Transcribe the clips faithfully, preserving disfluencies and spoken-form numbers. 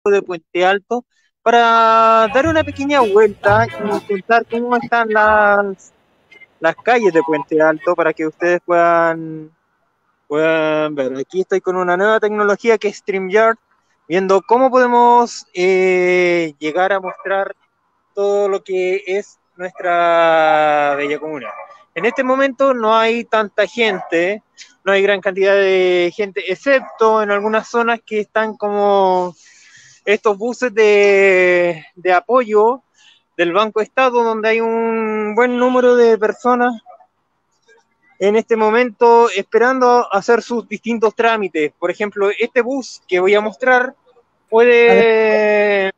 de Puente Alto para dar una pequeña vuelta y contar cómo están las, las calles de Puente Alto para que ustedes puedan, puedan ver. Aquí estoy con una nueva tecnología que es StreamYard, viendo cómo podemos eh, llegar a mostrar todo lo que es nuestra bella comuna. En este momento no hay tanta gente, no hay gran cantidad de gente, excepto en algunas zonas que están como estos buses de, de apoyo del Banco Estado, donde hay un buen número de personas en este momento esperando hacer sus distintos trámites. Por ejemplo, este bus que voy a mostrar puede,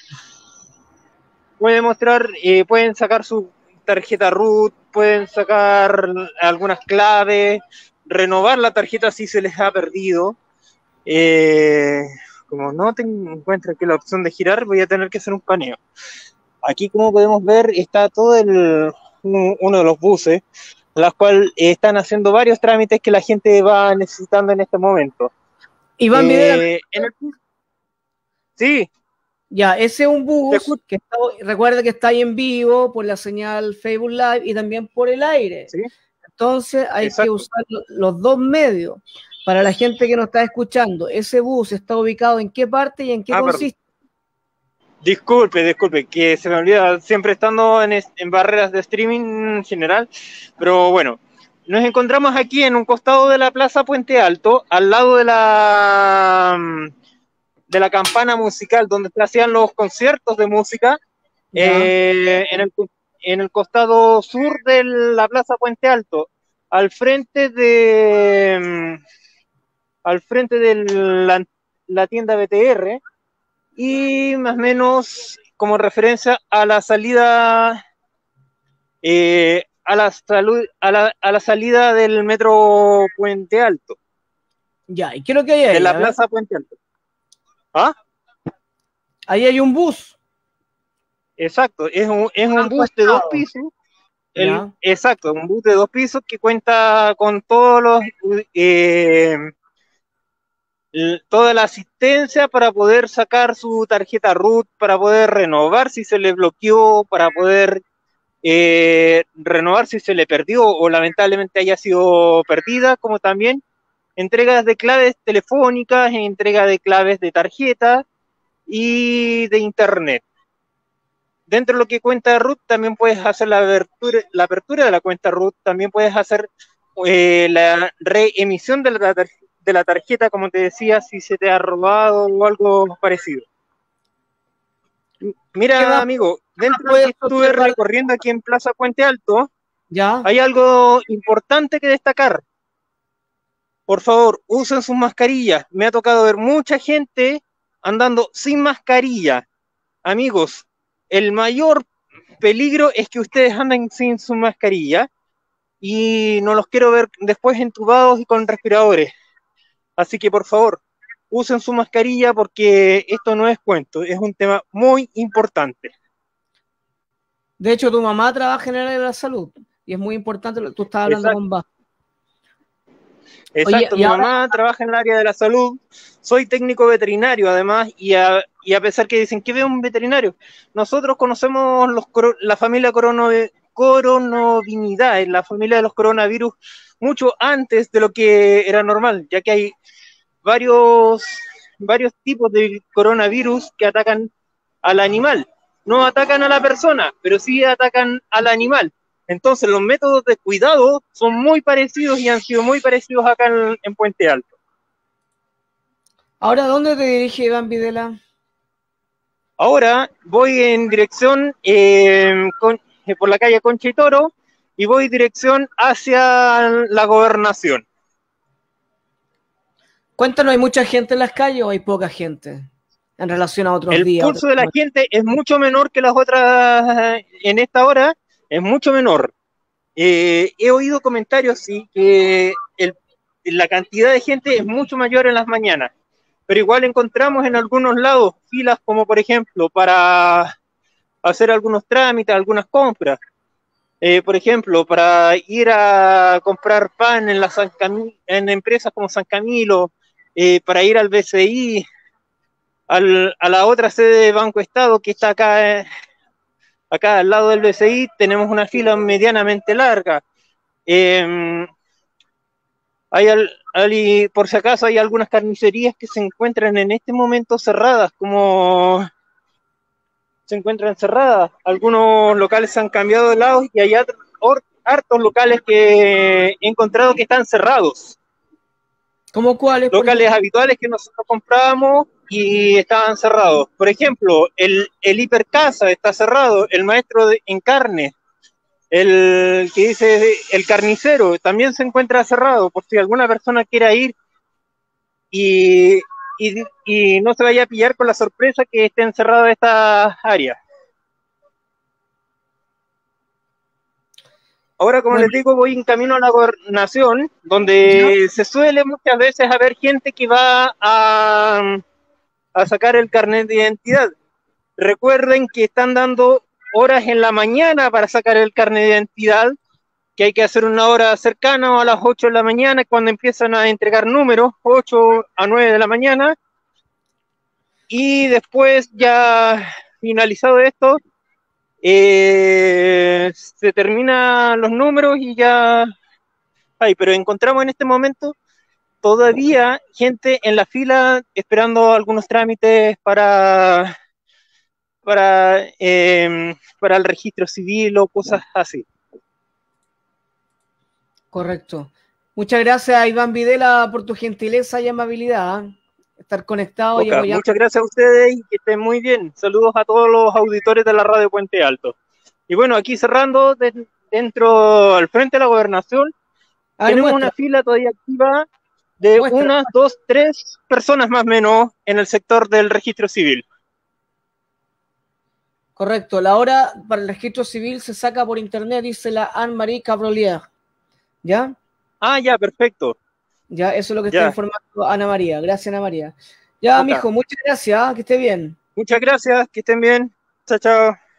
puede mostrar, eh, pueden sacar su tarjeta root, pueden sacar algunas claves, renovar la tarjeta si se les ha perdido. Eh, como no te encuentro aquí la opción de girar, voy a tener que hacer un paneo. Aquí, como podemos ver, está todo el, uno de los buses, las cuales están haciendo varios trámites que la gente va necesitando en este momento. Iván Videla. Eh, en el, sí. Ya, ese es un bus que está, recuerda que está ahí en vivo por la señal Facebook Live y también por el aire. ¿Sí? Entonces hay Exacto. que usar los dos medios. Para la gente que nos está escuchando, ¿ese bus está ubicado en qué parte y en qué ah, consiste? Perdón. Disculpe, disculpe, que se me olvida, siempre estando en, en barreras de streaming en general, pero bueno, nos encontramos aquí en un costado de la Plaza Puente Alto, al lado de la de la campana musical, donde se hacían los conciertos de música, eh, en, el, en el costado sur de la Plaza Puente Alto, al frente de al frente de la, la tienda B T R, y más o menos como referencia a la salida eh, a, la salud, a, la, a la salida del metro Puente Alto. Ya, ¿y qué es lo que hay ahí? De la Plaza Puente Alto. ¿Ah? Ahí hay un bus. Exacto, es un, es un bus de dos pisos. El, exacto, un bus de dos pisos que cuenta con todos los eh, toda la asistencia para poder sacar su tarjeta root, para poder renovar si se le bloqueó, para poder eh, renovar si se le perdió o lamentablemente haya sido perdida, como también entregas de claves telefónicas, entrega de claves de tarjeta y de internet. Dentro de lo que cuenta root también puedes hacer la apertura, la apertura de la cuenta root, también puedes hacer eh, la reemisión de la tarjeta de la tarjeta, como te decía, si se te ha robado o algo parecido. Mira, amigo, dentro de lo que estuve recorriendo aquí en Plaza Puente Alto, ¿Ya? Hay algo importante que destacar. Por favor, usen sus mascarillas. Me ha tocado ver mucha gente andando sin mascarilla. Amigos, el mayor peligro es que ustedes anden sin su mascarilla y no los quiero ver después entubados y con respiradores. Así que por favor, usen su mascarilla porque esto no es cuento, es un tema muy importante. De hecho, tu mamá trabaja en el área de la salud y es muy importante, tú estás hablando Exacto. con Vaz. Exacto, Oye, mi ahora... mamá trabaja en el área de la salud, soy técnico veterinario además, y a, y a pesar que dicen que veo un veterinario, nosotros conocemos los, la familia corono, coronaviridae, la familia de los coronavirus, mucho antes de lo que era normal, ya que hay varios, varios tipos de coronavirus que atacan al animal. No atacan a la persona, pero sí atacan al animal. Entonces los métodos de cuidado son muy parecidos y han sido muy parecidos acá en, en Puente Alto. Ahora, ¿dónde te dirige Iván Videla? Ahora voy en dirección eh, con, eh, por la calle Concha y Toro y voy dirección hacia la gobernación. Cuéntanos, ¿hay mucha gente en las calles o hay poca gente en relación a otros El días? El pulso de la gente es mucho menor que las otras en esta hora, es mucho menor. Eh, he oído comentarios, sí, que el, la cantidad de gente es mucho mayor en las mañanas, pero igual encontramos en algunos lados filas como por ejemplo para hacer algunos trámites, algunas compras. Eh, por ejemplo, para ir a comprar pan en, la San Camilo, en empresas como San Camilo, eh, para ir al B C I, al, a la otra sede de Banco Estado, que está acá, eh, acá al lado del B C I, tenemos una fila medianamente larga. Eh, hay al, al, por si acaso hay algunas carnicerías que se encuentran en este momento cerradas, como se encuentran cerradas. Algunos locales se han cambiado de lado y hay hartos locales que he encontrado que están cerrados. ¿Cómo cuáles? Locales habituales que nosotros comprábamos y estaban cerrados. Por ejemplo, el, el Hipercasa está cerrado, el Maestro de, en Carne, el que dice el Carnicero, también se encuentra cerrado, por si alguna persona quiera ir y, y, y no se vaya a pillar con la sorpresa que estén cerradas estas áreas. Ahora, como bueno, les digo, voy en camino a la gobernación, donde ¿no? se suele muchas veces haber gente que va a, a sacar el carnet de identidad. Recuerden que están dando horas en la mañana para sacar el carnet de identidad, que hay que hacer una hora cercana a las ocho de la mañana, cuando empiezan a entregar números, ocho a nueve de la mañana, y después, ya finalizado esto, Eh, se terminan los números y ya. Ay, pero encontramos en este momento todavía gente en la fila esperando algunos trámites para para, eh, para el registro civil o cosas así. Correcto. Muchas gracias, Iván Videla, por tu gentileza y amabilidad. ¿eh? Estar conectado okay, y apoyando. Muchas gracias a ustedes y que estén muy bien. Saludos a todos los auditores de la radio Puente Alto. Y bueno, aquí cerrando de, dentro al frente de la gobernación, ver, tenemos muestra. una fila todavía activa de muestra. unas, dos, tres personas más o menos en el sector del registro civil. Correcto, la hora para el registro civil se saca por internet, dice la Anne-Marie Cabrolier. ¿Ya? Ah, ya, perfecto. Ya, eso es lo que ya. está informando Ana María. Gracias, Ana María. Ya, okay. mijo, muchas gracias, que esté bien. Muchas gracias, que estén bien. Chao, chao.